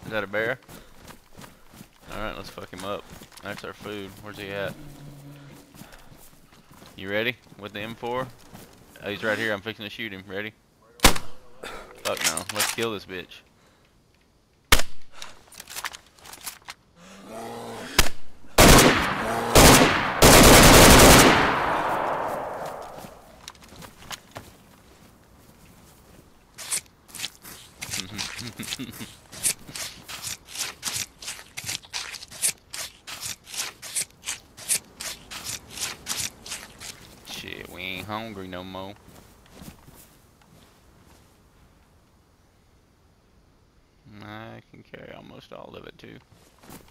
Is that a bear? Alright, let's fuck him up. That's our food. Where's he at? You ready? With the M4? Oh, he's right here. I'm fixing to shoot him. Ready? Fuck no. Let's kill this bitch. Shit, we ain't hungry no more. I can carry almost all of it too.